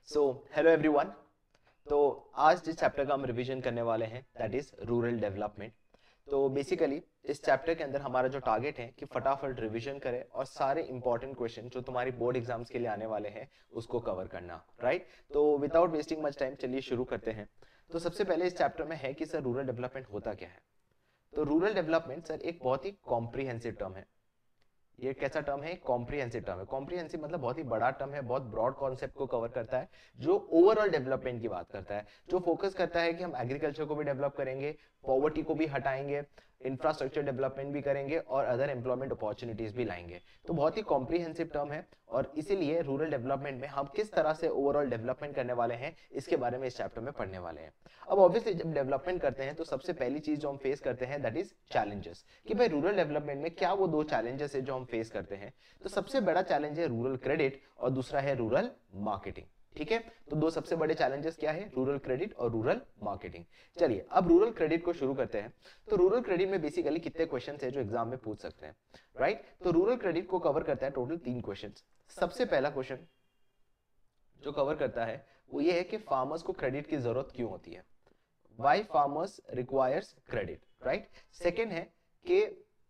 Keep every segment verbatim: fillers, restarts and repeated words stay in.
So hello everyone. तो आज जिस चैप्टर का हम रिवीजन करने वाले हैं दैट इज रूरल डेवलपमेंट। तो बेसिकली इस चैप्टर के अंदर हमारा जो टारगेट है कि फटाफट रिवीजन करें और सारे इंपॉर्टेंट क्वेश्चन जो तुम्हारी बोर्ड एग्जाम्स के लिए आने वाले हैं उसको कवर करना, राइट। तो विदाउट वेस्टिंग मच टाइम चलिए शुरू करते हैं। तो सबसे पहले इस चैप्टर में है कि सर रूरल डेवलपमेंट होता क्या है। तो रूरल डेवलपमेंट सर एक बहुत ही कॉम्प्रिहेंसिव टर्म है। ये कैसा टर्म है? कॉम्प्रिहेंसिव टर्म है। कॉम्प्रिहेंसिव मतलब बहुत ही बड़ा टर्म है, बहुत ब्रॉड कॉन्सेप्ट को कवर करता है, जो ओवरऑल डेवलपमेंट की बात करता है, जो फोकस करता है कि हम एग्रीकल्चर को भी डेवलप करेंगे, पॉवर्टी को भी हटाएंगे, इंफ्रास्ट्रक्चर डेवलपमेंट भी करेंगे और अदर एम्प्लॉयमेंट अपॉर्चुनिटीज भी लाएंगे। तो बहुत ही कॉम्प्रिहेंसिव टर्म है और इसीलिए रूरल डेवलपमेंट में हम किस तरह से ओवरऑल डेवलपमेंट करने वाले हैं इसके बारे में इस चैप्टर में पढ़ने वाले हैं। अब ऑब्वियसली जब डेवलपमेंट करते हैं तो सबसे पहली चीज जो हम फेस करते हैं दैट इज चैलेंजेस, कि भाई रूरल डेवलपमेंट में क्या वो दो चैलेंजेस है जो हम फेस करते हैं। तो सबसे बड़ा चैलेंज है रूरल क्रेडिट और दूसरा है रूरल मार्केटिंग। ठीक है, तो दो सबसे बड़े चैलेंजेस क्या है? रूरल क्रेडिट और रूरल मार्केटिंग। चलिए अब रूरल क्रेडिट को शुरू करते हैं। तो रूरल क्रेडिट में बेसिकली कितने क्वेश्चन है जो एग्जाम में पूछ सकते हैं, राइट। तो रूरल क्रेडिट को कवर करता है टोटल तीन क्वेश्चन। सबसे पहला क्वेश्चन जो कवर करता है वो ये है कि फार्मर्स को क्रेडिट की जरूरत क्यों होती है, why farmers requires credit, right. Second है कि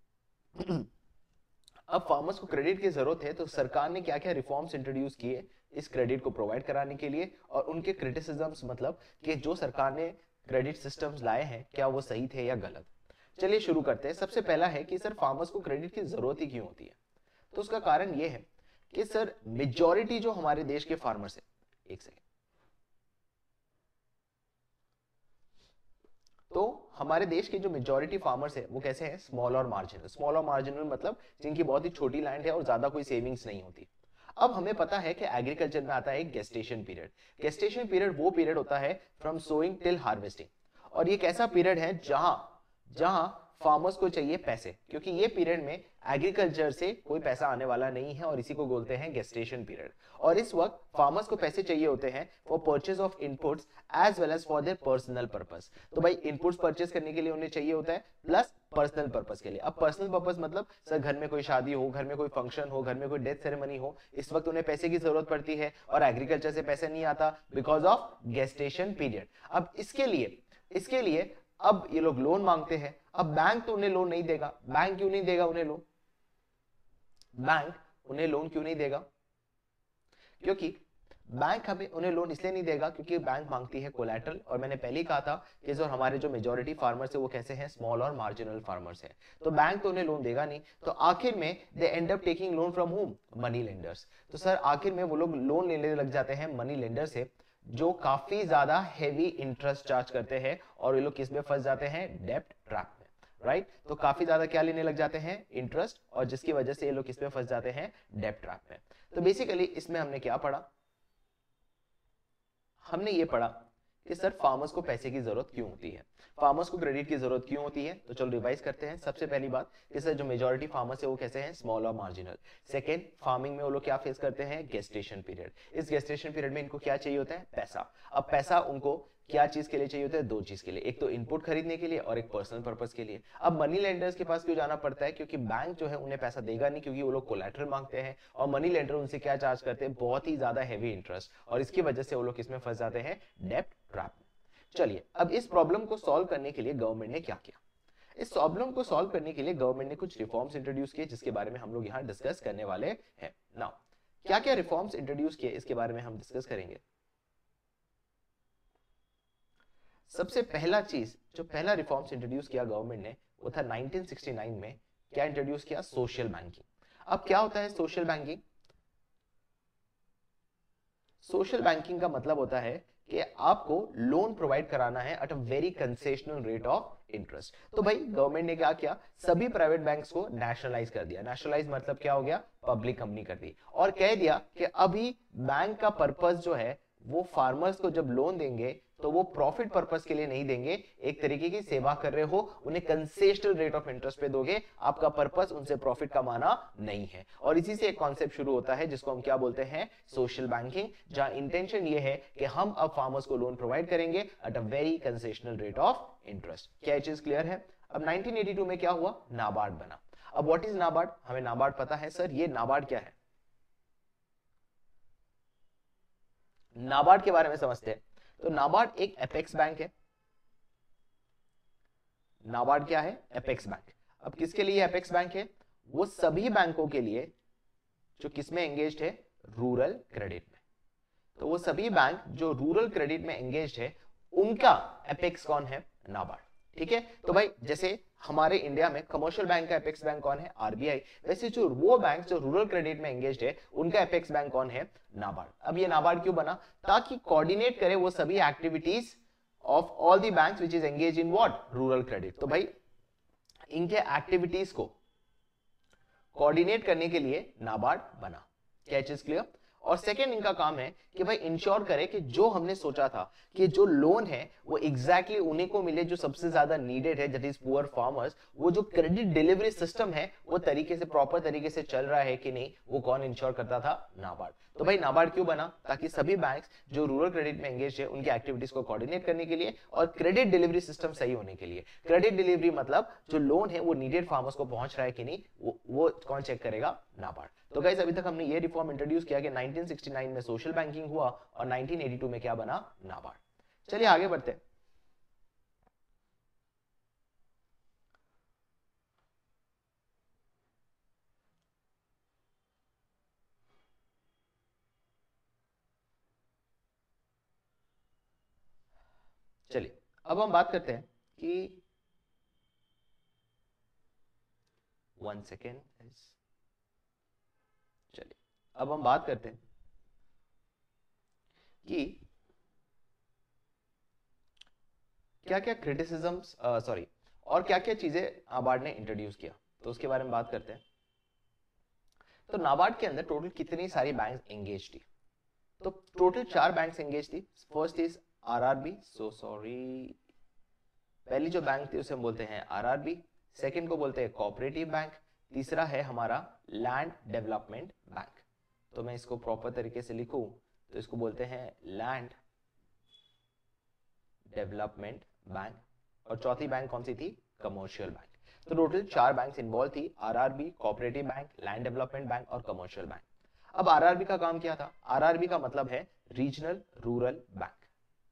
अब फार्मर्स को क्रेडिट की जरूरत है तो सरकार ने क्या क्या रिफॉर्म्स इंट्रोड्यूस किए इस क्रेडिट को प्रोवाइड कराने के लिए, और उनके क्रिटिसिज्म्स मतलब कि जो सरकार ने क्रेडिट सिस्टम्स लाए हैं क्या वो सही थे या गलत। चलिए शुरू करते हैं। सबसे पहला है कि सर फार्मर्स को क्रेडिट की जरूरत ही क्यों होती है। तो उसका कारण ये है कि सर मेजॉरिटी जो हमारे देश के फार्मर्स है, एक सेकेंड, तो हमारे देश के जो मेजॉरिटी फार्मर्स है वो कैसे हैं? स्मॉल और मार्जिनल। स्मॉल और मार्जिनल मतलब जिनकी बहुत ही छोटी लैंड है और ज्यादा कोई सेविंग्स नहीं होती। अब हमें पता है कि एग्रीकल्चर में आता है एक गेस्टेशन पीरियड। गेस्टेशन पीरियड वो पीरियड होता है फ्रॉम सोइंग टिल हार्वेस्टिंग, और ये कैसा पीरियड है जहां जहां फार्मर्स को चाहिए पैसे, क्योंकि ये पीरियड में एग्रीकल्चर से कोई पैसा आने वाला नहीं है और इसी को बोलते हैं गेस्टेशन पीरियड। और इस वक्त फार्मर्स को पैसे चाहिए होते हैं for purchase of inputs as well as for their personal purpose. तो भाई इनपुट्स परचेज करने के लिए उन्हें चाहिए होता है प्लस पर्सनल पर्पस के लिए। अब पर्सनल पर्पस मतलब सर घर में कोई शादी हो, घर में कोई फंक्शन हो, घर में कोई डेथ सेरेमनी हो, इस वक्त उन्हें पैसे की जरूरत पड़ती है और एग्रीकल्चर से पैसे नहीं आता बिकॉज ऑफ गेस्टेशन पीरियड। अब इसके लिए इसके लिए अब ये लोग लोन मांगते हैं। अब बैंक तो उन्हें लोन नहीं देगा। बैंक क्यों नहीं देगा उन्हें लोन? बैंक उन्हें लोन क्यों नहीं देगा? क्योंकि बैंक हमें उन्हें लोन इसलिए नहीं देगा क्योंकि बैंक मांगती है कोलैटरल, और मैंने पहले ही कहा था कि जो हमारे जो मेजॉरिटी फार्मर्स है वो कैसे हैं? स्मॉल और मार्जिनल फार्मर्स हैं। तो बैंक तो उन्हें लोन देगा नहीं, तो आखिर में they end up taking loan from home? Money lenders. तो सर आखिर में वो लोग लोन लेने लग जाते हैं मनी लेंडर से, जो काफी ज्यादा हेवी इंटरेस्ट चार्ज करते हैं, और ये लोग किस में फंस जाते हैं? डेब्ट ट्रैप में, राइट right? तो काफी ज्यादा क्या लेने लग जाते हैं? इंटरेस्ट, और जिसकी वजह से ये लोग किस में फंस जाते हैं? डेब्ट ट्रैप में। तो बेसिकली इसमें हमने क्या पढ़ा? हमने ये पढ़ा कि सर फार्मर्स को पैसे की जरूरत क्यों होती है, फार्मर्स को क्रेडिट की जरूरत क्यों होती है। तो चलो रिवाइज करते हैं। सबसे पहली बात कि सर जो मेजॉरिटी फार्मर्स है वो कैसे हैं? स्मॉल और मार्जिनल। सेकंड, फार्मिंग में वो लोग क्या फेस करते हैं? Gestation period. इस गेस्टेशन पीरियड में इनको क्या चाहिए होता है? पैसा। अब पैसा उनको क्या चीज के लिए चाहिए होता है? दो चीज के लिए, एक तो इनपुट खरीदने के लिए और एक पर्सनल पर्पस के लिए। अब मनी लेंडर्स के पास क्यों जाना पड़ता है? क्योंकि बैंक जो है उन्हें पैसा देगा नहीं, क्योंकि वो लोग कोलैटरल मांगते हैं, और मनी लेंडर उनसे क्या चार्ज करते हैं? बहुत ही ज्यादा हेवी इंटरेस्ट, और इसकी वजह से वो लोग किसमें फंस जाते हैं? डेब्ट ट्रैप में। चलिए अब इस प्रॉब्लम को सॉल्व करने के लिए गवर्नमेंट ने क्या किया? इस प्रॉब्लम को सॉल्व करने के लिए गवर्नमेंट ने कुछ रिफॉर्म्स इंट्रोड्यूस किए जिसके बारे में हम लोग यहां डिस्कस करने वाले हैं। नाउ क्या क्या रिफॉर्म्स इंट्रोड्यूस किए इसके बारे में हम डिस्कस करेंगे। सबसे पहला चीज जो पहला रिफॉर्म्स इंट्रोड्यूस किया गवर्नमेंट ने वो था नाइनटीन सिक्सटी नाइन में। क्या इंट्रोड्यूस किया? Social banking. अब क्या होता है सोशल बैंकिंग? सोशल बैंकिंग का मतलब होता है कि आपको लोन प्रोवाइड कराना है at a very concessional rate of interest. तो भाई गवर्नमेंट ने क्या किया? सभी प्राइवेट बैंक्स को नेशनलाइज कर दिया। नेशनलाइज मतलब क्या हो गया? पब्लिक कंपनी कर दी, और कह दिया कि अभी बैंक का पर्पस जो है वो फार्मर्स को जब लोन देंगे तो वो प्रॉफिट पर्पस के लिए नहीं देंगे, एक तरीके की सेवा कर रहे हो, उन्हें कंसेशनल रेट ऑफ इंटरेस्ट पे दोगे, आपका पर्पस उनसे प्रॉफिट कमाना नहीं है। और इसी से एक कॉन्सेप्ट शुरू होता है जिसको हम क्या बोलते हैं? सोशल बैंकिंग, जहां इंटेंशन ये है कि हम अब फार्मर्स को लोन प्रोवाइड करेंगे at a very concessional rate of interest. क्या ये चीज क्लियर है? अब नाइनटीन एटी टू में क्या हुआ? नाबार्ड बना। अब व्हाट इज नाबार्ड? हमें नाबार्ड पता है। सर ये नाबार्ड क्या है? नाबार्ड के बारे में समझते हैं। तो नाबार्ड एक एपेक्स बैंक है। नाबार्ड क्या है? Apex bank. अब किसके लिए एपेक्स बैंक है? वो सभी बैंकों के लिए जो किसमें एंगेज्ड है? रूरल क्रेडिट में। तो वो सभी बैंक जो रूरल क्रेडिट में एंगेज्ड है उनका एपेक्स कौन है? नाबार्ड। ठीक है, तो भाई जैसे हमारे इंडिया में कमर्शियल बैंक का एपेक्स बैंक कौन है? आरबीआई। वैसे जो वो बैंक जो रूरल क्रेडिट में एंगेज्ड है उनका एपेक्स बैंक कौन है? नाबार्ड। अब ये नाबार्ड क्यों बना? ताकि कोऑर्डिनेट करे वो सभी activities of all the banks which is engage in what? Rural credit. तो भाई इनके एक्टिविटीज को कोऑर्डिनेट करने के लिए नाबार्ड बना। क्या चीज क्लियर? और सेकेंड इनका काम है कि भाई इंश्योर करे कि जो हमने सोचा था कि जो लोन है वो एग्जैक्टली exactly उन्हीं को मिले जो सबसे ज्यादा नीडेड है, दैट इज पुअर फार्मर्स। वो जो क्रेडिट डिलीवरी सिस्टम है वो तरीके से प्रॉपर तरीके से चल रहा है कि नहीं, वो कौन इंश्योर करता था? नाबार्ड। तो भाई नाबार्ड क्यों बना? ताकि सभी बैंक्स जो रूरल क्रेडिट में एंगेज है उनकी एक्टिविटीज को कोऑर्डिनेट करने के लिए और क्रेडिट डिलीवरी सिस्टम सही होने के लिए। क्रेडिट डिलीवरी मतलब जो लोन है वो नीडेड फार्मर्स को पहुंच रहा है कि नहीं, वो, वो कौन चेक करेगा? नाबार्ड। तो गाइस अभी तक हमने ये रिफॉर्म इंट्रोड्यूस किया कि नाइनटीन सिक्सटी नाइन में सोशल बैंकिंग हुआ और नाइनटीन एटी टू में क्या बना? नाबार्ड। चलिए आगे बढ़ते हैं। चलिए अब हम बात करते हैं कि वन सेकेंड। चलिए अब हम बात करते हैं कि क्या क्या क्रिटिसिजम्स सॉरी और क्या क्या चीजें नाबार्ड ने इंट्रोड्यूस किया, तो उसके बारे में बात करते हैं। तो नाबार्ड के अंदर टोटल कितनी सारी बैंक्स एंगेज थी? तो टोटल चार बैंक्स एंगेज थी। First is RRB, so sorry, पहली जो बैंक थी उसे हम बोलते हैं आरआरबी, सेकंड को बोलते हैं कोऑपरेटिव बैंक, तीसरा है हमारा लैंड डेवलपमेंट बैंक। तो मैं इसको प्रॉपर तरीके से लिखूं तो इसको बोलते हैं लैंड डेवलपमेंट बैंक, और चौथी बैंक कौन सी थी? Commercial bank. तो टोटल चार बैंक्स इन्वॉल्व थी, RRB, cooperative bank, land development bank और कमर्शियल बैंक। अब आरआरबी का काम क्या था? आरआरबी का मतलब है रीजनल रूरल बैंक।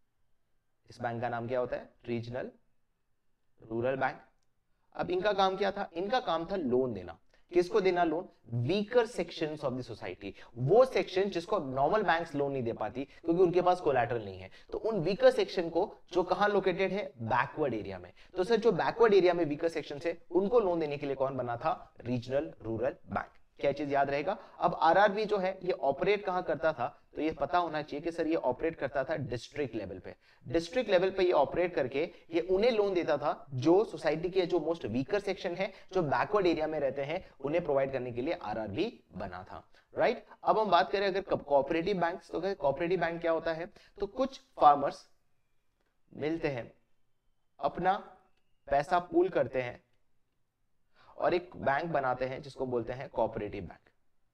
इस बैंक का नाम क्या होता है? Regional rural bank. अब इनका काम क्या था? इनका काम था लोन देना। किसको देना loan? Weaker sections of the society, वो सेक्शन जिसको नॉर्मल बैंक्स लोन नहीं दे पाती क्योंकि उनके पास कोलैटरल नहीं है। तो उन वीकर सेक्शन को जो कहां लोकेटेड है? बैकवर्ड एरिया में। तो सर जो बैकवर्ड एरिया में वीकर सेक्शन है उनको लोन देने के लिए कौन बना था? Regional rural bank. क्या चीज याद रहेगा? अब आरआरबी जो है ये ऑपरेट कहां करता था? तो ये पता होना चाहिए कि सर ये ऑपरेट करता था डिस्ट्रिक्ट लेवल पे। डिस्ट्रिक्ट लेवल पे ये ऑपरेट करके ये उन्हें लोन देता था जो सोसाइटी के जो मोस्ट वीकर सेक्शन है, जो बैकवर्ड एरिया में रहते हैं, उन्हें प्रोवाइड करने के लिए आरआरबी बना था। राइट। अब हम बात करें अगर कोऑपरेटिव बैंक, तो कोऑपरेटिव बैंक क्या होता है? तो कुछ फार्मर्स मिलते हैं, अपना पैसा पूल करते हैं और एक बैंक बनाते हैं जिसको बोलते हैं कोऑपरेटिव बैंक।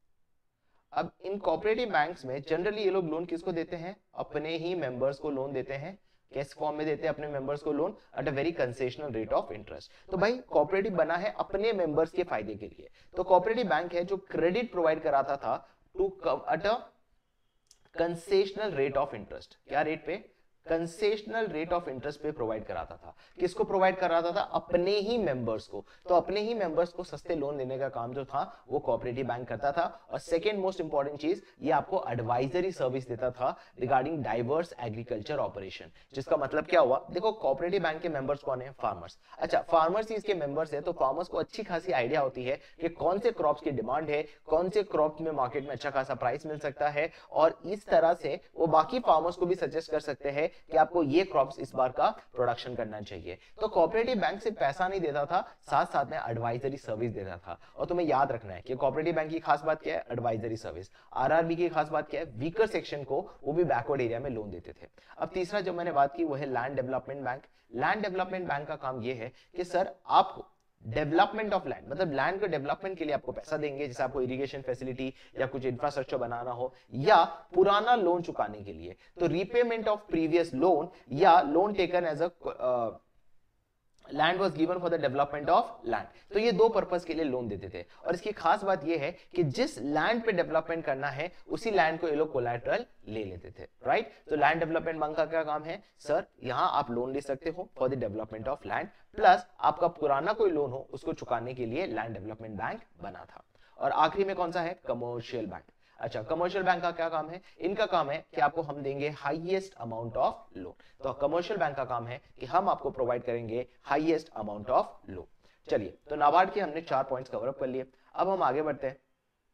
अब इन कोऑपरेटिव बैंक्स में जनरली ये लोग लोन किसको देते हैं? अपने ही मेंबर्स को लोन देते हैं। किस फॉर्म में देते हैं अपने मेंबर्स को loan? At a very concessional rate of interest. तो भाई कोऑपरेटिव बना है अपने मेंबर्स के फायदे के लिए। तो कोऑपरेटिव बैंक है जो क्रेडिट प्रोवाइड कराता था to at a concessional rate of interest. क्या रेट पे? कंसेशनल रेट ऑफ इंटरेस्ट पे प्रोवाइड कराता था। किसको प्रोवाइड कराता था? अपने ही मेंबर्स को। तो अपने ही मेंबर्स को सस्ते लोन देने का काम जो था वो कोऑपरेटिव बैंक करता था। और सेकंड मोस्ट इंपॉर्टेंट चीज, ये आपको एडवाइजरी सर्विस देता था रिगार्डिंग डाइवर्स एग्रीकल्चर ऑपरेशन। जिसका मतलब क्या हुआ? देखो कोऑपरेटिव बैंक के मेंबर्स कौन है? फार्मर्स। अच्छा, फार्मर्स ही इसके मेंबर्स है, तो फार्मर्स को अच्छी खासी आइडिया होती है कि कौन से क्रॉप्स की डिमांड है, कौन से क्रॉप में मार्केट में अच्छा खासा प्राइस मिल सकता है, और इस तरह से वो बाकी फार्मर्स को भी सजेस्ट कर सकते हैं कि आपको ये क्रॉप्स इस बार का प्रोडक्शन करना चाहिए। तो कोऑपरेटिव बैंक से पैसा नहीं देता था, साथ साथ में एडवाइजरी सर्विस देता था। और तुम्हें याद रखना है कि कोऑपरेटिव बैंक की खास बात क्या है? Advisory service. आरआरबी की खास बात क्या है? वीकर सेक्शन को वो भी बैकवर्ड एरिया में लोन देते थे। अब तीसरा जो मैंने बात की वो है land development bank. Land development bank का काम ये है कि सर आपको डेवलपमेंट ऑफ लैंड, मतलब लैंड के डेवलपमेंट के लिए आपको पैसा देंगे, जैसे आपको इरिगेशन फैसिलिटी या कुछ इंफ्रास्ट्रक्चर बनाना हो, या पुराना लोन चुकाने के लिए। तो रीपेमेंट ऑफ प्रीवियस लोन या loan taken as a land was given for the development of land. तो ये दो पर्पस के लिए लोन देते थे, और इसकी खास बात ये है कि जिस लैंड पे डेवलपमेंट करना है उसी लैंड को ये लोग कोलैटरल ले लेते थे, राइट। तो लैंड डेवलपमेंट बैंक का क्या काम है, सर यहाँ आप लोन ले सकते हो for the development of land, plus आपका पुराना कोई लोन हो उसको चुकाने के लिए लैंड डेवलपमेंट बैंक बना था। और आखिरी में कौन सा है, कमर्शियल बैंक। अच्छा, कमर्शियल बैंक का क्या काम है, इनका काम है कि आपको हम देंगे हाईएस्ट अमाउंट ऑफ लोन। तो कमर्शियल बैंक का काम है कि हम आपको प्रोवाइड करेंगे हाईएस्ट अमाउंट ऑफ लोन। चलिए, तो नाबार्ड के हमने चार पॉइंट्स कवर अप कर लिए। अब हम आगे बढ़ते हैं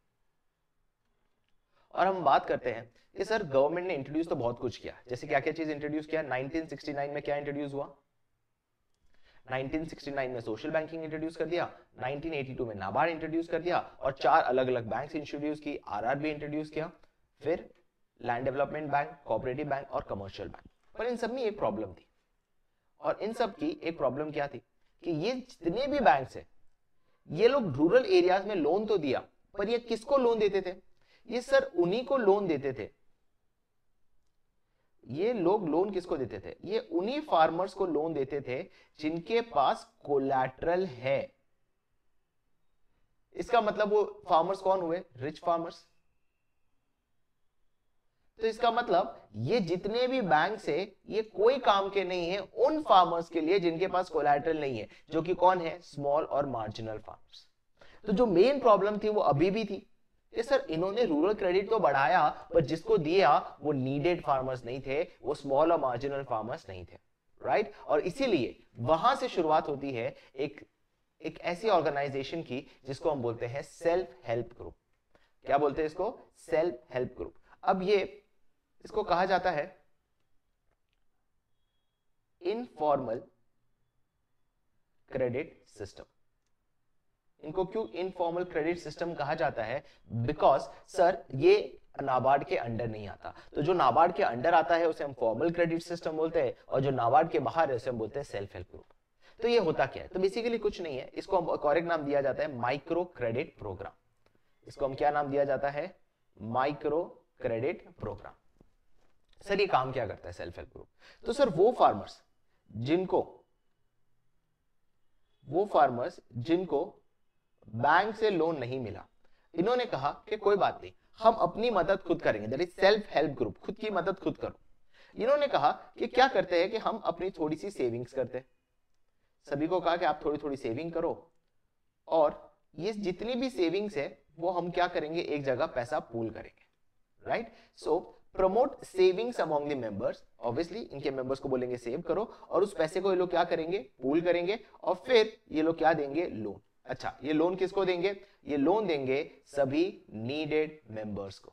और हम बात करते हैं कि सर गवर्नमेंट ने इंट्रोड्यूस तो बहुत कुछ किया, जैसे क्या क्या चीज इंट्रोड्यूस किया। नाइनटीन सिक्सटी नाइन में क्या इंट्रोड्यूस हुआ, नाइनटीन सिक्सटी नाइन में सोशल बैंकिंग इंट्रोड्यूस कर दिया, नाइनटीन एटी टू में नाबार्ड इंट्रोड्यूस कर दिया, और चार अलग अलग बैंक्स इंट्रोड्यूस की, आरआरबी इंट्रोड्यूस किया, फिर land development bank, cooperative bank और कमर्शियल बैंक। पर इन सब में एक प्रॉब्लम थी, और इन सब की एक प्रॉब्लम क्या थी कि ये जितने भी बैंक्स है ये लोग रूरल एरियाज में लोन तो दिया, पर ये किसको लोन देते थे, ये सर उन्हीं को लोन देते थे। ये लोग लोन किसको देते थे, ये उन्हीं फार्मर्स को लोन देते थे जिनके पास कोलैटरल है। इसका मतलब वो फार्मर्स कौन हुए, रिच फार्मर्स। तो इसका मतलब ये जितने भी बैंक है ये कोई काम के नहीं है उन फार्मर्स के लिए जिनके पास कोलैटरल नहीं है, जो कि कौन है, स्मॉल और मार्जिनल फार्मर्स। तो जो मेन प्रॉब्लम थी वो अभी भी थी कि सर इन्होंने रूरल क्रेडिट तो बढ़ाया, पर जिसको दिया वो नीडेड फार्मर्स नहीं थे, वो स्मॉल और मार्जिनल फार्मर्स नहीं थे, राइट। और इसीलिए वहां से शुरुआत होती है एक एक ऐसी ऑर्गेनाइजेशन की जिसको हम बोलते हैं सेल्फ हेल्प ग्रुप। क्या बोलते हैं इसको, सेल्फ हेल्प ग्रुप। अब ये इसको कहा जाता है इनफॉर्मल क्रेडिट सिस्टम। इनको क्यों इनफॉर्मल क्रेडिट सिस्टम कहा जाता है, बिकॉज सर ये नाबार्ड के अंडर नहीं आता। तो जो नाबार्ड के अंडर आता है उसे हम फॉर्मल क्रेडिट सिस्टम बोलते हैं, और जो नाबार्ड के बाहर है उसे हम बोलते हैं सेल्फ हेल्प ग्रुप। तो ये होता क्या है, तो बेसिकली कुछ नहीं है, इसको हम करेक्ट नाम दिया जाता है माइक्रो क्रेडिट प्रोग्राम। इसको हम क्या नाम दिया जाता है, माइक्रो क्रेडिट प्रोग्राम। सर ये काम क्या करता है सेल्फ हेल्प ग्रुप, तो सर वो फार्मर्स जिनको वो फार्मर्स जिनको बैंक से लोन नहीं मिला, इन्होंने कहा कि कोई बात नहीं, हम अपनी मदद खुद करेंगे, that is self help group, खुद की मदद खुद करो। इन्होंने कहा कि क्या करते हैं कि हम अपनी थोड़ी सी सेविंग्स करते हैं। सभी को कहा कि आप थोड़ी थोड़ी सेविंग करो, और ये जितनी भी सेविंग्स है वो हम क्या करेंगे, एक जगह पैसा पूल करेंगे, right. So promote savings among the members, obviously इनके मेंबर्स को बोलेंगे सेव करो, और उस पैसे को ये लोग क्या करेंगे, पूल करेंगे, और फिर ये लोग क्या देंगे, लोन। अच्छा, ये लोन किसको देंगे, ये लोन देंगे सभी नीडेड मेंबर्स को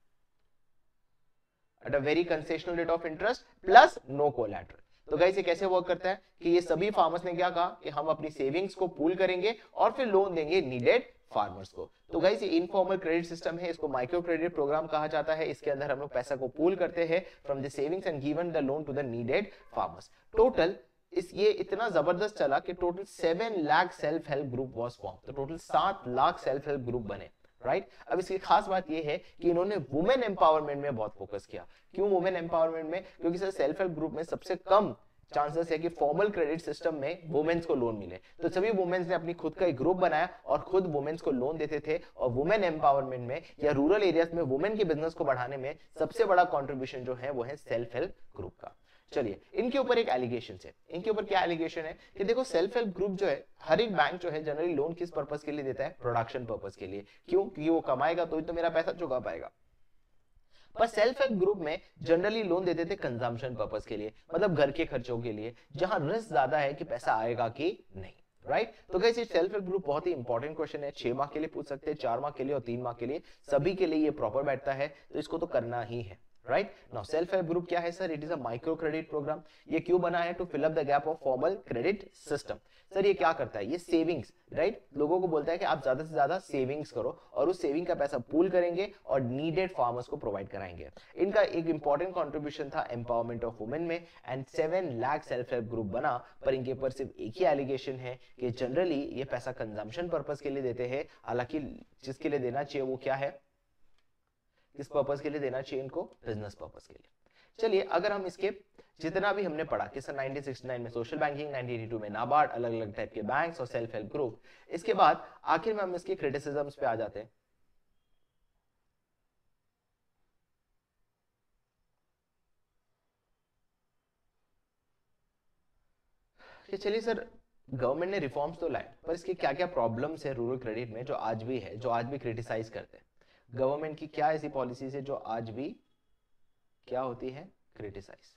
at a very concessional rate of interest plus no collateral. तो गाइस ये कैसे वर्क करता है कि ये सभी फार्मर्स ने क्या कहा कि हम अपनी सेविंग्स को पूल करेंगे और फिर लोन देंगे नीडेड फार्मर्स को। तो गाइस ये इनफॉर्मल क्रेडिट सिस्टम है, इसको माइक्रो क्रेडिट प्रोग्राम कहा जाता है। इसके अंदर हम लोग पैसा को पूल करते हैं from the savings and given the loan to the needed farmers. Total इस ये इतना जबरदस्त चला कि total seven lakh self help group was form. तो टोटल सात लाख सेल्फ हेल्प ग्रुप बने, राइट। अब इसकी खास बात ये है कि इन्होंने वुमेन एम्पावरमेंट में बहुत फोकस किया। क्यों वुमेन एम्पावरमेंट में, क्योंकि सर सेल्फ हेल्प ग्रुप में सबसे कम चांसेस है कि फॉर्मल क्रेडिट सिस्टम में वुमेन्स को लोन मिले। तो सभी वुमेन्स ने अपनी खुद का एक ग्रुप बनाया और खुद वुमेन्स को लोन देते थे। और वुमेन एम्पावरमेंट में या रूरल एरियाज में वुमेन के बिजनेस को बढ़ाने में सबसे बड़ा कंट्रीब्यूशन जो है वो है सेल्फ हेल्प ग्रुप का। चलिए, इनके ऊपर एक एलिगेशन है। इनके ऊपर क्या एलिगेशन है कि देखो सेल्फ हेल्प ग्रुप जो है, हर एक बैंक जो है जनरली लोन किस पर्पस के लिए देता है, प्रोडक्शन पर्पस के लिए। क्यों, क्योंकि वो कमाएगा तो ही तो मेरा पैसा चुका पाएगा। पर सेल्फ हेल्प ग्रुप में जनरली लोन देते थे कंजम्पशन पर्पस के लिए, मतलब घर के खर्चों के लिए, जहां रिस्क ज्यादा है कि पैसा आएगा कि नहीं, राइट right? तो गाइस ये सेल्फ हेल्प ग्रुप बहुत ही इंपॉर्टेंट क्वेश्चन है। छह माह के लिए पूछ सकते हैं, चार माह के लिए और तीन माह के लिए, सभी के लिए ये प्रॉपर बैठता है, तो इसको तो करना ही है, right. Now self help group क्या है sir, it is a micro credit program. ये क्यों बना है, to fill up the gap of formal credit system. Sir ये क्या करता है, ये सेविंग्स, राइट, लोगों को बोलता है कि आप ज्यादा से ज्यादा सेविंग्स करो और उस सेविंग का पैसा पूल करेंगे और नीडेड फार्मर्स को प्रोवाइड कराएंगे। इनका एक इंपॉर्टेंट कंट्रीब्यूशन था एम्पावरमेंट ऑफ वुमेन में, and seven lakh self help group बना। पर इनके ऊपर सिर्फ एक ही एलिगेशन है कि जनरली ये पैसा कंजम्पशन पर्पस के लिए देते हैं, हालांकि जिसके लिए देना चाहिए वो क्या है, किस पर्पस के लिए देना चाहिए इनको, बिजनेस पर्पस के लिए। चलिए अगर हम इसके जितना भी हमने पढ़ा कि सर नाइनटीन सिक्सटी नाइन में social banking, nineteen eighty two में नाबार्ड, अलग अलग टाइप के बैंक्स और सेल्फ हेल्प ग्रुप, इसके बाद आखिर में हम इसके क्रिटिसिज्म्स पे आ जाते हैं। चलिए सर गवर्नमेंट ने रिफॉर्म्स तो लाए, पर इसके क्या क्या प्रॉब्लम्स है रूरल क्रेडिट में जो आज भी है, जो आज भी क्रिटिसाइज करते हैं। गवर्नमेंट की क्या ऐसी पॉलिसीज है जो आज भी क्या होती है, क्रिटिसाइज।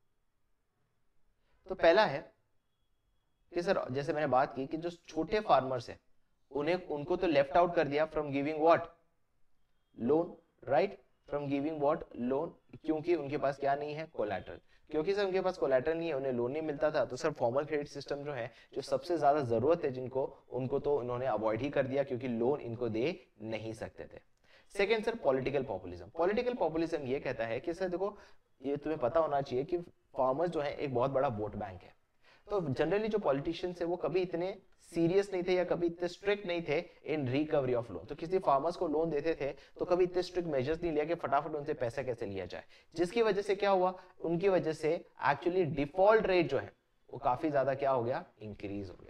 तो पहला है कि सर जैसे मैंने बात की कि जो छोटे फार्मर्स हैं उन्हें उनको तो लेफ्ट आउट कर दिया from giving what, loan, right, from giving what, loan, क्योंकि उनके पास क्या नहीं है, कोलैटरल। क्योंकि सर उनके पास कोलैटरल नहीं है, उन्हें लोन नहीं मिलता था, तो सर फॉर्मल क्रेडिट सिस्टम जो है, जो सबसे ज्यादा जरूरत है जिनको, उनको तो उन्होंने अवॉइड ही कर दिया क्योंकि लोन इनको दे नहीं सकते थे। Second sir political populism. Political populism ये कहता है कि सर देखो ये तुम्हें पता होना चाहिए कि फार्मर्स जो है एक बहुत बड़ा वोट बैंक है, तो जनरली जो पॉलिटिशियंस है वो कभी इतने सीरियस नहीं थे या कभी इतने स्ट्रिक्ट नहीं थे इन रिकवरी ऑफ लोन। तो किसी फार्मर्स को लोन देते थे तो कभी इतने स्ट्रिक्ट मेजर्स नहीं लिया कि फटाफट उनसे पैसा कैसे लिया जाए, जिसकी वजह से क्या हुआ, उनकी वजह से एक्चुअली डिफॉल्ट रेट जो है वो काफी ज्यादा क्या हो गया, इंक्रीज हो गया।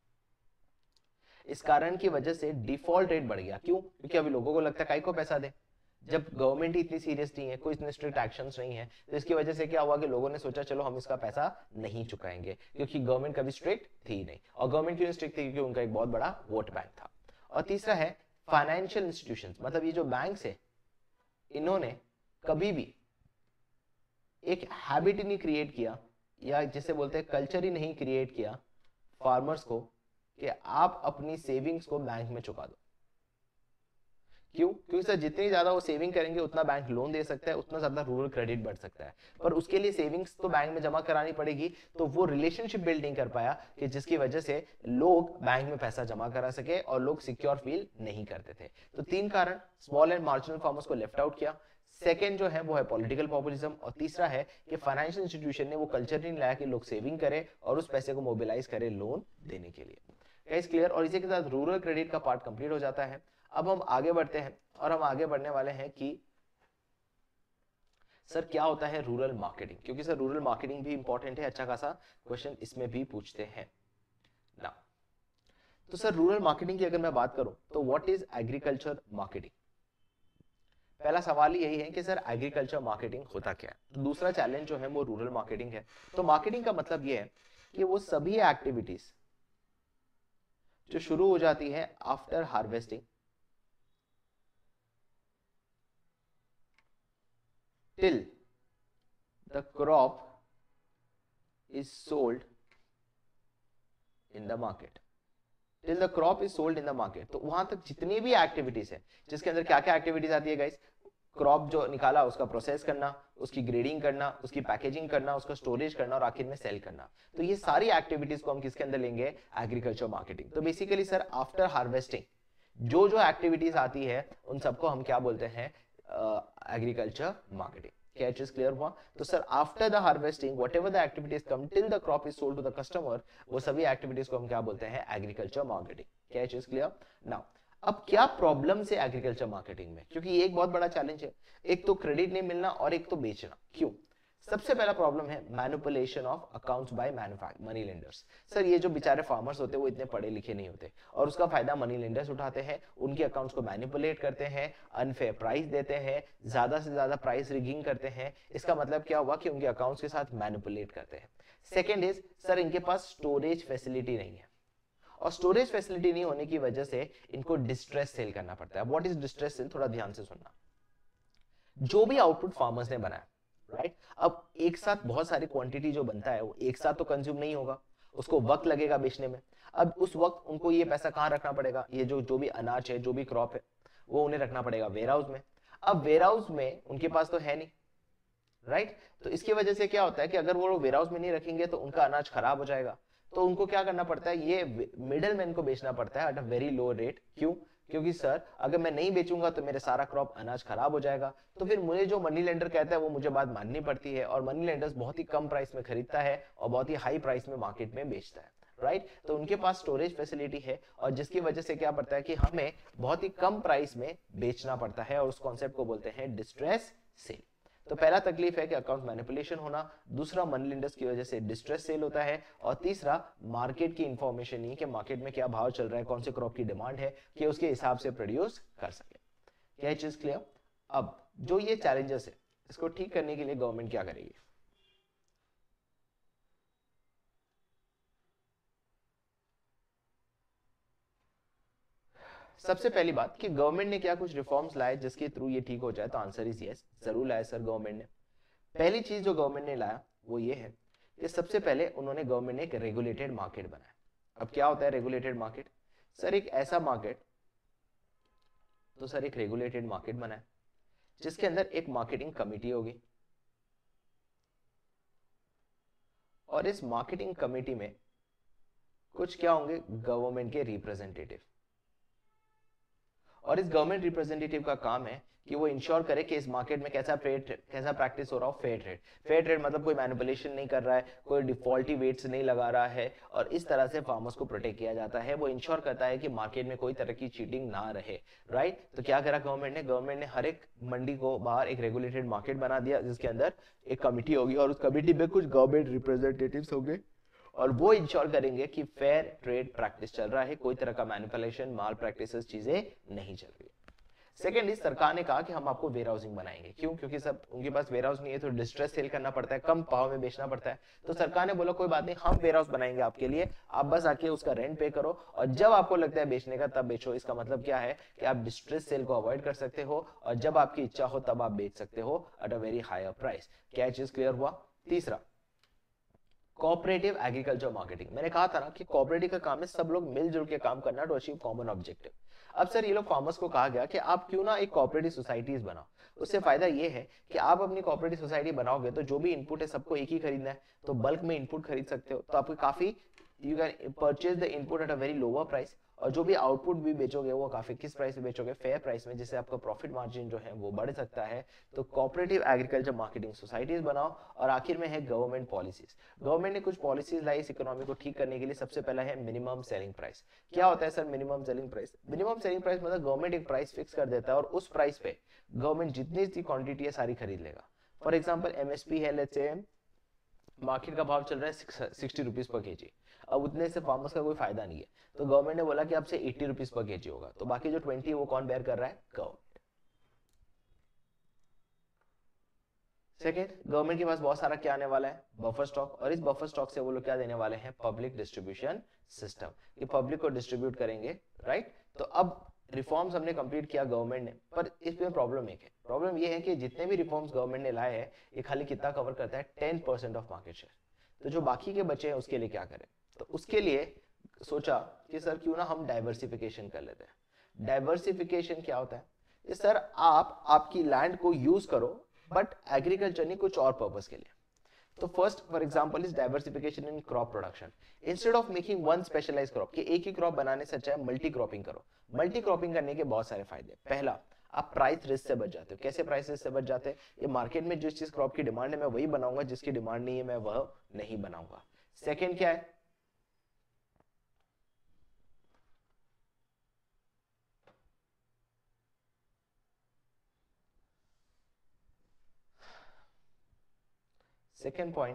इस कारण की वजह से डिफॉल्ट रेट बढ़ गया। क्यों? क्योंकि अभी लोगों को लगता है काहे को पैसा दे, जब गवर्नमेंट ही इतनी सीरियस नहीं है, कोई इतने स्ट्रिक्ट एक्शंस नहीं है, तो इसकी वजह से क्या हुआ कि लोगों ने सोचा चलो हम इसका पैसा नहीं चुकाएंगे, क्योंकि गवर्नमेंट कभी स्ट्रिक्ट थी नहीं। और गवर्नमेंट क्यों स्ट्रिक्ट थी? क्योंकि उनका एक बहुत बड़ा वोट बैंक था। और तीसरा है फाइनेंशियल इंस्टीट्यूशंस, मतलब ये जो बैंक्स है इन्होंने कभी भी एक हैबिट ही नहीं क्रिएट किया, या जिसे बोलते हैं कल्चर ही नहीं क्रिएट किया फार्मर्स को कि आप अपनी सेविंग्स को बैंक में चुका दो। क्यों? क्योंकि सर जितनी ज्यादा वो सेविंग करेंगे उतना बैंक लोन दे सकता है, उतना ज्यादा रूरल क्रेडिट बढ़ सकता है, पर उसके लिए सेविंग्स तो बैंक में जमा करानी पड़ेगी, तो वो रिलेशनशिप बिल्ड नहीं कर पाया कि जिसकी वजह से लोग बैंक में पैसा जमा करा सके और लोग सिक्योर फील नहीं करते थे। तो तीन कारण, स्मॉल एंड मार्जिनल फार्मर्स को लेफ्ट आउट किया, सेकेंड जो है वो है पॉलिटिकल पॉपुलिज्म, और तीसरा है कि फाइनेंशियल इंस्टीट्यूशन ने वो कल्चर नहीं लाया कि लोग सेविंग करें और उस पैसे को मोबिलाइज करें लोन देने के लिए। Guys clear? और इसी के साथ रूरल क्रेडिट का पार्ट कंप्लीट हो जाता है। अब हम आगे बढ़ते हैं और हम आगे बढ़ने वाले हैं कि सर क्या होता है रूरल मार्केटिंग, क्योंकि सर रूरल मार्केटिंग भी इंपॉर्टेंट है, अच्छा खासा क्वेश्चन इसमें भी पूछते हैं ना। तो सर रूरल मार्केटिंग की अगर मैं बात करूं तो व्हाट इज एग्रीकल्चर मार्केटिंग। पहला सवाल यही है कि सर एग्रीकल्चर मार्केटिंग होता क्या है। तो दूसरा चैलेंज जो है वो रूरल मार्केटिंग है। तो मार्केटिंग का मतलब ये है कि वो सभी एक्टिविटीज जो शुरू हो जाती है after harvesting till the crop is sold in the market, till the crop is sold in the market। तो वहां तक जितनी भी एक्टिविटीज है, जिसके अंदर क्या क्या एक्टिविटीज आती है गाइस, क्रॉप जो निकाला उसका प्रोसेस करना, उसकी ग्रेडिंग करना, उसकी पैकेजिंग करना, उसका स्टोरेज करना और आखिर में सेल करना। तो ये सारी एक्टिविटीज को हम किसके अंदर लेंगे, एग्रीकल्चर मार्केटिंग। तो बेसिकली सर आफ्टर हार्वेस्टिंग जो जो एक्टिविटीज आती है उन सबको हम क्या बोलते हैं, एग्रीकल्चर मार्केटिंग। क्या चीज क्लियर हुआ? तो sir after the harvesting whatever the activities come till the crop is sold to the customer, वो सभी एक्टिविटीज को हम क्या बोलते हैं, एग्रीकल्चर मार्केटिंग। क्या चीज क्लियर? नाउ अब क्या प्रॉब्लम है एग्रीकल्चर मार्केटिंग में, क्योंकि ये एक बहुत बड़ा चैलेंज है, एक तो क्रेडिट नहीं मिलना और एक तो बेचना। क्यों? सबसे पहला प्रॉब्लम है manipulation of accounts by manufacture money lenders. Sir ये जो बेचारे फार्मर्स होते हैं वो इतने पढ़े लिखे नहीं होते और उसका फायदा मनी लेंडर्स उठाते हैं, उनके अकाउंट्स को मैनिपुलेट करते हैं, अनफेयर प्राइस देते हैं, ज्यादा से ज्यादा प्राइस रिगिंग करते हैं। इसका मतलब क्या हुआ कि उनके अकाउंट्स के साथ मैनिपुलेट करते हैं। सेकेंड इज सर इनके पास स्टोरेज फैसिलिटी नहीं है, और स्टोरेज फैसिलिटी नहीं होने की वजह से इनको डिस्ट्रेस सेल करना पड़ता है। What is distress sale? थोड़ा ध्यान से सुनना। जो भी आउटपुट फार्मर्स ने बनाया, राइट, अब एक साथ बहुत सारी क्वांटिटी जो बनता है वो एक साथ तो कंज्यूम नहीं होगा, उसको वक्त लगेगा बेचने में। अब उस वक्त उनको ये पैसा कहाँ रखना पड़ेगा, ये जो जो भी अनाज है, जो भी क्रॉप है, वो उन्हें रखना पड़ेगा वेयर हाउस में। अब वेयर हाउस में उनके पास तो है नहीं, राइट, तो इसकी वजह से क्या होता है कि अगर वो वेयर हाउस में नहीं रखेंगे तो उनका अनाज खराब हो जाएगा, तो उनको क्या करना पड़ता है, ये मिडल मैन को बेचना पड़ता है at a very low rate. क्यों? क्योंकि सर अगर मैं नहीं बेचूंगा तो मेरे सारा क्रॉप अनाज खराब हो जाएगा, तो फिर मुझे जो मनी लेंडर कहता है वो मुझे बात माननी पड़ती है, और मनी लेंडर्स बहुत ही कम प्राइस में खरीदता है और बहुत ही हाई प्राइस में मार्केट में बेचता है, राइट। तो उनके पास स्टोरेज फैसिलिटी है और जिसकी वजह से क्या पड़ता है कि हमें बहुत ही कम प्राइस में बेचना पड़ता है, और उस कॉन्सेप्ट को बोलते हैं डिस्ट्रेस सेल। तो पहला तकलीफ है कि अकाउंट मैनिपुलेशन होना, दूसरा मनी लेंडर्स की वजह से डिस्ट्रेस सेल होता है, और तीसरा मार्केट की इंफॉर्मेशन नहीं कि मार्केट में क्या भाव चल रहा है, कौन से क्रॉप की डिमांड है, कि उसके हिसाब से प्रोड्यूस कर सके। क्या चीज क्लियर? अब जो ये चैलेंजेस है इसको ठीक करने के लिए गवर्नमेंट क्या करेगी? सबसे पहली बात कि गवर्नमेंट ने क्या कुछ रिफॉर्म्स लाए जिसके थ्रू ये ठीक हो जाए, तो आंसर इज यस, जरूर लाया सर गवर्नमेंट ने। पहली चीज जो गवर्नमेंट ने लाया वो ये है कि सबसे पहले उन्होंने गवर्नमेंट ने एक रेगुलेटेड मार्केट बनाया। अब क्या होता है रेगुलेटेड मार्केट? सर एक ऐसा मार्केट, तो सर एक रेगुलेटेड मार्केट बनाया जिसके अंदर एक मार्केटिंग कमिटी होगी, और इस मार्केटिंग कमिटी में कुछ क्या होंगे, गवर्नमेंट के रिप्रेजेंटेटिव। और इस गवर्नमेंट रिप्रेजेंटेटिव का काम है कि वो इंश्योर करे कि इस मार्केट में कैसा ट्रेड कैसा प्रैक्टिस हो रहा हो, फेयर ट्रेड। फेयर ट्रेड मतलब कोई मैनिपुलेशन नहीं कर रहा है, कोई डिफॉल्टी वेट्स नहीं लगा रहा है, और इस तरह से फार्मर्स को प्रोटेक्ट किया जाता है। वो इंश्योर करता है कि मार्केट में कोई तरह की चीटिंग ना रहे, राइट। तो क्या करा गवर्नमेंट ने? गवर्नमेंट ने हर एक मंडी को बाहर एक रेगुलेटेड मार्केट बना दिया जिसके अंदर एक कमिटी होगी, और उस कमिटी में कुछ गवर्नमेंट रिप्रेजेंटेटिव्स होंगे, और वो इंश्योर करेंगे कि फेयर ट्रेड प्रैक्टिस चल रहा है, कोई तरह का मैनिपुलेशन, माल प्रैक्टिसेस चीजें नहीं चल रही। सेकेंड इस सरकार ने कहा कि हम आपको वेयर हाउसिंग बनाएंगे। क्यों? क्योंकि सब उनके पास वेयर हाउस नहीं है तो डिस्ट्रेस सेल करना पड़ता है, कम भाव में बेचना पड़ता है। तो सरकार ने बोला कोई बात नहीं, हम वेयर हाउस बनाएंगे आपके लिए, आप बस आके उसका रेंट पे करो, और जब आपको लगता है बेचने का तब बेचो। इसका मतलब क्या है कि आप डिस्ट्रेस सेल को अवॉइड कर सकते हो, और जब आपकी इच्छा हो तब आप बेच सकते हो at a very higher price. क्या चीज क्लियर हुआ? तीसरा, कोऑपरेटिव एग्रीकल्चर मार्केटिंग। मैंने कहा था ना कि कोऑपरेटिव का काम है सब लोग मिलजुल के काम करना टू अचीव कॉमन ऑब्जेक्टिव। अब सर ये लोग फार्मर्स को कहा गया कि आप क्यों ना एक कोऑपरेटिव सोसाइटीज बनाओ। उससे फायदा ये है कि आप अपनी कोऑपरेटिव सोसाइटी बनाओगे तो जो भी इनपुट है सबको एक ही खरीदना है, तो बल्क में इनपुट खरीद सकते हो, तो आपको काफी you can purchase the input at a very lower price, और जो भी आउटपुट भी बेचोगे वो काफी किस प्राइस में बेचोगे? फेयर प्राइस में, जिससे आपका प्रॉफिट मार्जिन जो है वो बढ़ सकता है। तो कोऑपरेटिव एग्रीकल्चर मार्केटिंग सोसाइटीज बनाओ। और आखिर में है गवर्नमेंट पॉलिसीज। गवर्नमेंट ने कुछ पॉलिसीज लाई इस इकोनॉमी को ठीक करने के लिए। सबसे पहला है मिनिमम सेलिंग प्राइस। क्या होता है sir minimum selling price? Minimum selling price मतलब गवर्नमेंट एक प्राइस फिक्स कर देता है, और उस प्राइस पे गवर्नमेंट जितनी सी क्वांटिटी है सारी खरीद लेगा। फॉर एग्जाम्पल एमएसपी है, लेट्स से मार्केट का भाव चल रहा है सिक्सटी रुपीज पर केजी। अब उतने से फार्मर्स का कोई फायदा नहीं है, तो गवर्नमेंट ने बोला कि अब से एट्टी रुपीज पर केजी होगा, तो बाकी जो ट्वेंटी वो कौन बेयर कर रहा है? गवर्नमेंट। सेकेंड, गवर्नमेंट के पास बहुत सारा क्या आने वाला है? Buffer stock. और इस बफर स्टॉक से वो लोग क्या देने वाले हैं? पब्लिक डिस्ट्रीब्यूशन सिस्टम, कि पब्लिक को डिस्ट्रीब्यूट करेंगे, राइट। तो अब रिफॉर्म्स हमने कंप्लीट किया गवर्नमेंट ने, पर इसमें प्रॉब्लम एक है। प्रॉब्लम ये है कि जितने भी रिफॉर्म्स गवर्नमेंट ने लाए हैं ये खाली कितना कवर करता है? Ten percent of market share. तो जो बाकी के बचे हैं उसके लिए क्या करें? तो उसके लिए सोचा कि सर क्यों ना हम डाइवर्सिफिकेशन कर लेते हैं। डाइवर्सिफिकेशन क्या होता है? कि सर आप आपकी लैंड को यूज करो बट एग्रीकल्चर नहीं, कुछ और पर्पस के लिए। तो first for example is diversification in crop production. Instead of making one specialized crop, कि एक ही क्रॉप बनाने से अच्छा है मल्टी क्रॉपिंग करो। मल्टी क्रॉपिंग करने के बहुत सारे फायदे। पहला, आप प्राइस रिस्क से बच जाते हो। कैसे प्राइस रिस्क से बच जाते हैं? ये मार्केट में जिस चीज क्रॉप की डिमांड है मैं वही बनाऊंगा, जिसकी डिमांड नहीं है मैं वह नहीं बनाऊंगा। सेकेंड क्या है? सेकेंड पॉइंट,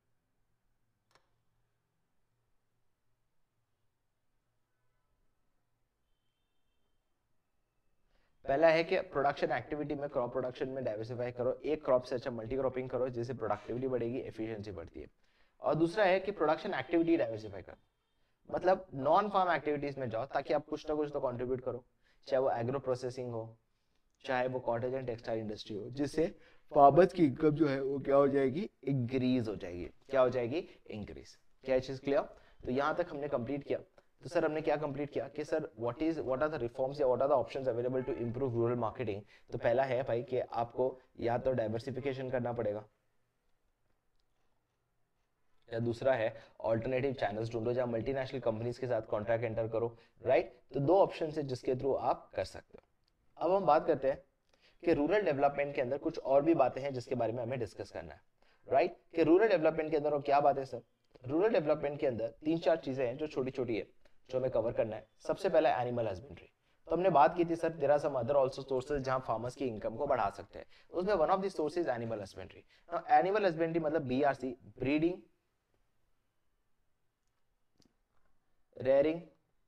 पहला है कि प्रोडक्शन एक्टिविटी में क्रॉप प्रोडक्शन में डाइवर्सिफाई करो। एक क्रॉप से अच्छा मल्टी क्रॉपिंग करो, जिससे प्रोडक्टिविटी बढ़ेगी, एफिशिएंसी बढ़ती है। और दूसरा है कि प्रोडक्शन एक्टिविटी डाइवर्सिफाई करो, मतलब नॉन फार्म एक्टिविटीज में जाओ ताकि आप कुछ ना कुछ तो कंट्रीब्यूट करो, चाहे वो एग्रो प्रोसेसिंग हो, चाहे वो कॉटेज एंड टेक्सटाइल इंडस्ट्री हो, जिससे फार्मर्स की इनकम जो है वो क्या हो जाएगी? इंक्रीज हो जाएगी। क्या हो जाएगी? इंक्रीज। क्या चीज क्लियर? तो यहां तक हमने कंप्लीट किया। तो सर हमने क्या कंप्लीट किया कि sir what is what are the reforms या what are the options available to improve rural marketing. तो पहला है भाई कि आपको या तो डाइवर्सिफिकेशन करना पड़ेगा, या दूसरा है ऑल्टरनेटिव चैनल्स ढूंढो, जहां मल्टीनेशनल कंपनीज के साथ कॉन्ट्रैक्ट एंटर करो, राइट। तो दो ऑप्शन है जिसके थ्रू आप कर सकते हो। अब हम बात करते हैं कि रूरल डेवलपमेंट के अंदर कुछ और भी बातें हैं जिसके बारे में हमें डिस्कस करना है, राइट। कि रूरल डेवलपमेंट के अंदर और क्या बात है सर? रूरल डेवलपमेंट के अंदर तीन चार चीजें हैं जो छोटी छोटी है जो हमें कवर करना है। सबसे पहला एनिमल हस्बेंड्री। तो हमने बात की थी sir there are some other also sources जहां फार्मर्स की इनकम को बढ़ा सकते हैं, उसमें one of the sources animal husbandry. Now animal husbandry मतलब BRC, breeding, rearing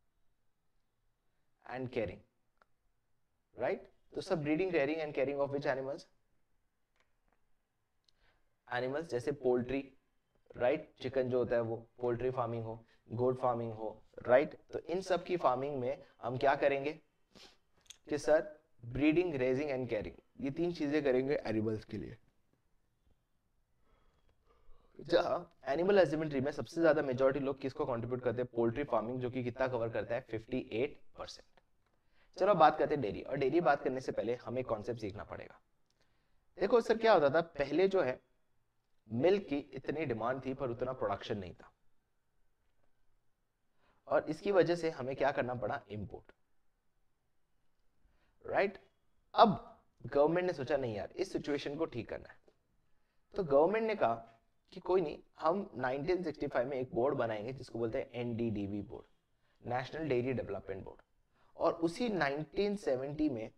and caring, right. तो सब breeding, rearing and caring of which animals, animals जैसे पोल्ट्री, राइट, चिकन जो होता है वो, पोल्ट्री फार्मिंग हो, गोट फार्मिंग हो, राइट। तो इन सब की फार्मिंग में हम क्या करेंगे कि sir breeding, raising and caring, ये तीन चीजें करेंगे एनिमल्स के लिए। जहां एनिमल हस्बेंड्री में सबसे ज्यादा मेजॉरिटी लोग किसको कंट्रीब्यूट करते हैं, पोल्ट्री फार्मिंग, जो कि कितना कवर करता है, अट्ठावन परसेंट। चलो बात करते हैं डेयरी, और डेयरी बात करने से पहले हमें कॉन्सेप्ट सीखना पड़ेगा। देखो सर क्या होता था पहले, जो है मिल्क की इतनी डिमांड थी पर उतना प्रोडक्शन नहीं था, और इसकी वजह से हमें क्या करना पड़ा, इंपोर्ट, राइट। अब गवर्नमेंट ने सोचा नहीं यार इस सिचुएशन को ठीक करना है, तो गवर्नमेंट ने कहा कि कोई नहीं, हम नाइनटीन सिक्सटी फाइव में एक बोर्ड बनाएंगे जिसको बोलते हैं NDDB board, national dairy development board. और उसी नाइनटीन सेवेंटी में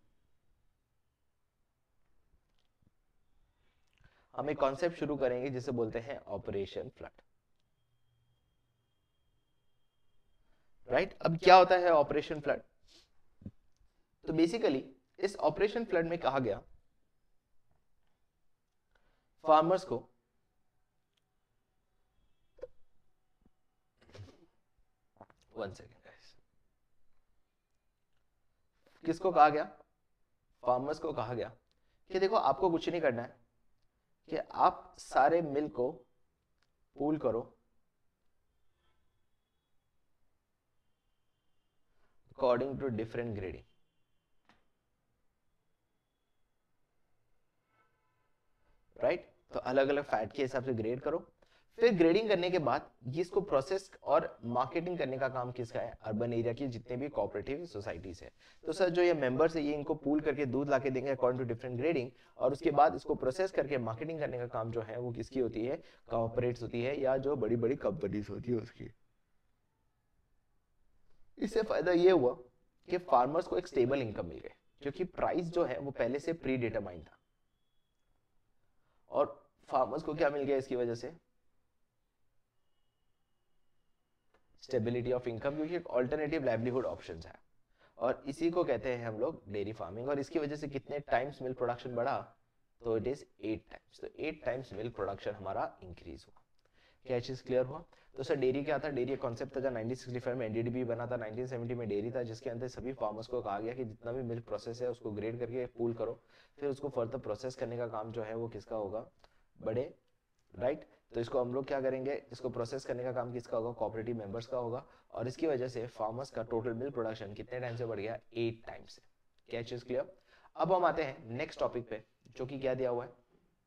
हम एक कॉन्सेप्ट शुरू करेंगे जिसे बोलते हैं ऑपरेशन फ्लड, राइट। अब क्या होता है ऑपरेशन फ्लड, तो बेसिकली इस ऑपरेशन फ्लड में कहा गया फार्मर्स को वन सेकेंड गाइस, किसको कहा गया, फार्मर्स को कहा गया कि देखो आपको कुछ नहीं करना है, कि आप सारे मिल्क को पूल करो according to different grading, right. तो अलग अलग फैट के हिसाब से ग्रेड करो, फिर ग्रेडिंग करने के बाद ये इसको प्रोसेस और मार्केटिंग करने का काम किसका है, अर्बन एरिया की जितने भी कोऑपरेटिव सोसाइटीज है। तो सर जो ये मेंबर्स है ये इनको पूल करके दूध लाके देंगे अकॉर्डिंग टू डिफरेंट ग्रेडिंग, और उसके बाद इसको प्रोसेस करके मार्केटिंग करने का काम जो है वो किसकी होती है, कोऑपरेटिव्स होती है, या जो बड़ी बड़ी कंपनीज होती है उसकी। इससे फायदा ये हुआ कि फार्मर्स को एक स्टेबल इनकम मिल गई, क्योंकि प्राइस जो है वो पहले से प्री डिटरमाइंड था, और फार्मर्स को क्या मिल गया इसकी वजह से, स्टेबिलिटी ऑफ इनकम, क्योंकि एक ऑल्टरनेटिव लाइवलीहुड ऑप्शंस है, और इसी को कहते हैं हम लोग डेयरी फार्मिंग। और इसकी वजह से कितने टाइम्स मिल्क प्रोडक्शन बढ़ा, तो इट इज एट टाइम्स, तो एट टाइम्स मिल्क प्रोडक्शन हमारा इंक्रीज हुआ। क्या चीज क्लियर हुआ। तो सर डेयरी क्या था, डेयरी कॉन्सेप्ट था जब नाइनटीन सिक्सटी फाइव में एनडीडीबी बना था, नाइनटीन सेवेंटी में डेयरी था, जिसके अंदर सभी फार्मर्स को कहा गया कि जितना भी मिल्क प्रोसेस है उसको ग्रेड करके पूल करो, फिर उसको फर्दर प्रोसेस करने का काम जो है वो किसका होगा, बड़े, राइट। तो इसको हम लोग क्या करेंगे, इसको प्रोसेस करने का काम किसका होगा, कोऑपरेटिव मेंबर्स का होगा, और इसकी वजह से फार्मर्स का टोटल मिल्क प्रोडक्शन कितने टाइम से बढ़ गया, एट टाइम से। क्या चीज क्लियर। अब हम आते हैं नेक्स्ट टॉपिक पे, जो कि क्या दिया हुआ है,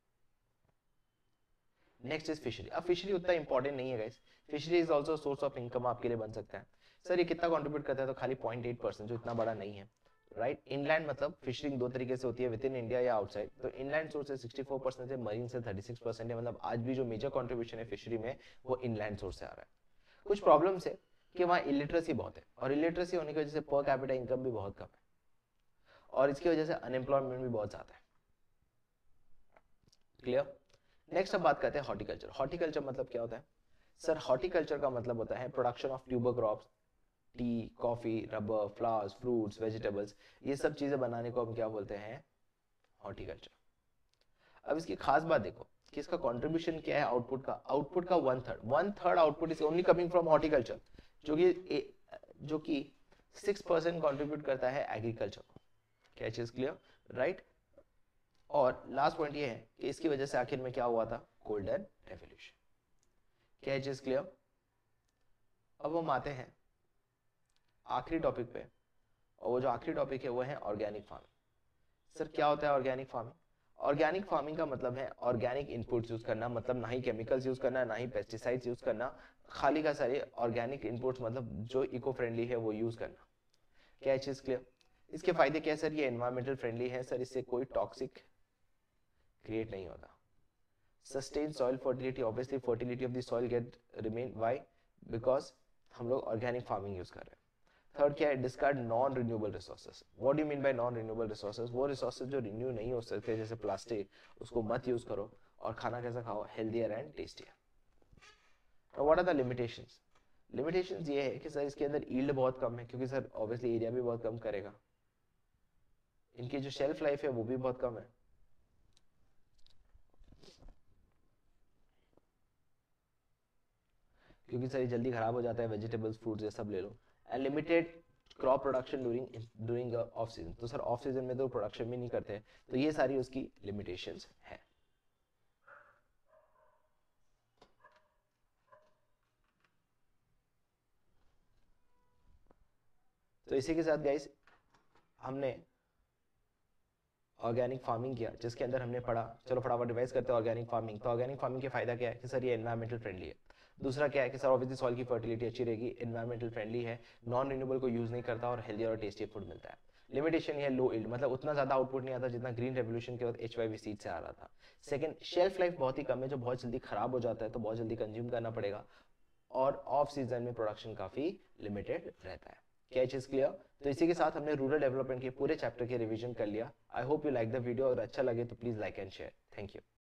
नेक्स्ट इज फिशरी। अब फिशरी उतना इंपॉर्टेंट नहीं है guys, fishery is also source of income आपके लिए बन सकता है। सर ये कितना कंट्रीब्यूट करता है, तो खाली पॉइंट एट परसेंट, जो इतना बड़ा नहीं है, राइट। इनलैंड मतलब फिशरिंग दो तरीके से होती है, विद इन इंडिया या आउटसाइड। तो इनलैंड सोर्स से सिक्सटी फोर परसेंट है, मरीन से थर्टी सिक्स परसेंट है, मतलब आज भी जो मेजर कंट्रीब्यूशन है फिशरी में वो इनलैंड सोर्स से आ रहा है। कुछ प्रॉब्लम्स है कि वहाँ इलिटरेसी बहुत है, और इलिटरेसी होने की वजह से पर कैपिटा इनकम भी बहुत कम है, और इसकी वजह से अनएम्प्लॉयमेंट भी बहुत ज्यादा है। क्लियर। नेक्स्ट अब बात करते हैं हॉर्टिकल्चर। हॉर्टिकल्चर मतलब क्या होता है, सर हॉर्टिकल्चर का मतलब होता है production of tuber crops, tea, coffee, rubber, flowers, fruits, vegetables, ये सब चीजें बनाने को हम क्या बोलते हैं, हॉर्टिकल्चर। अब इसकी खास बात देखो कि इसका कंट्रीब्यूशन क्या है आउटपुट का, आउटपुट का one third one third output is only coming from horticulture, जो कि जो कि सिक्स परसेंट कॉन्ट्रीब्यूट करता है एग्रीकल्चर को। क्या चीज क्लियर, राइट। और लास्ट पॉइंट ये है कि इसकी वजह से आखिर में क्या हुआ था, गोल्डन रेवोल्यूशन। क्या चीज क्लियर। अब हम आते हैं आखिरी टॉपिक पे, और वो जो आखिरी टॉपिक है वो है ऑर्गेनिक फार्मिंग। सर क्या होता है ऑर्गेनिक फार्मिंग, ऑर्गेनिक फार्मिंग का मतलब है ऑर्गेनिक इनपुट्स यूज करना, मतलब ना ही केमिकल्स यूज करना, ना ही पेस्टिसाइड्स यूज करना, खाली का सारे ऑर्गेनिक इनपुट्स मतलब जो इको फ्रेंडली है वो यूज करना। क्या चीज क्लियर। इसके फायदे क्या है सर, ये एनवायरमेंटल फ्रेंडली है सर, इससे कोई टॉक्सिक क्रिएट नहीं होता। Sustain soil fertility, obviously fertility of the soil get remain, why, because हम लोग ऑर्गेनिक फार्मिंग यूज कर रहे हैं। थर्ड क्या है, discard non renewable resources. What do you mean by non renewable resources? वो रिसोर्सेज जो रिन्यू नहीं हो सकते, जैसे प्लास्टिक, उसको मत यूज करो, और खाना कैसा खाओ, healthier and tastier. Now what are the limitations? Limitations ये है कि सर इसके अंदर यील्ड बहुत कम है, क्योंकि सर ऑब्वियसली एरिया भी बहुत कम करेगा, इनकी जो शेल्फ लाइफ है वो भी बहुत कम है, क्योंकि सर ये जल्दी खराब हो जाता है, वेजिटेबल्स, फ्रूट्स ये सब ले लो। And limited crop production during during off season, तो सर ऑफ सीजन में तो प्रोडक्शन भी नहीं करते, तो ये सारी उसकी लिमिटेशंस है। तो इसी के साथ गाइस हमने ऑर्गेनिक फार्मिंग किया, जिसके अंदर हमने पढ़ा, चलो फटाफट रिवाइज करते हैं ऑर्गेनिक फार्मिंग। तो ऑर्गेनिक फार्मिंग के फायदा क्या है कि सर ये एनवायरमेंटल फ्रेंडली है। दूसरा क्या है कि सर ऑब्वियसली सॉइल की फर्टिलिटी अच्छी रहेगी, एनवायरमेंटल फ्रेंडली है, नॉन रिन्यूएबल को यूज नहीं करता, और हेल्दी और टेस्टी फूड मिलता है। लिमिटेशन ये लो यील्ड, मतलब उतना ज्यादा आउटपुट नहीं आता जितना ग्रीन रेवोल्यूशन के वक्त एच वाई वी सीड से आ रहा था। सेकंड, शेल्फ लाइफ बहुत ही कम है, जो बहुत जल्दी खराब हो जाता है, तो बहुत जल्दी कंज्यूम करना पड़ेगा, और ऑफ सीजन में प्रोडक्शन काफी लिमिटेड रहता है। क्या चीज क्लियर? तो इसी के साथ हमने रूरल डेवलपमेंट के पूरे चैप्टर के रिवीजन कर लिया। I hope you like the video, अगर अच्छा लगे तो please like and share. Thank you.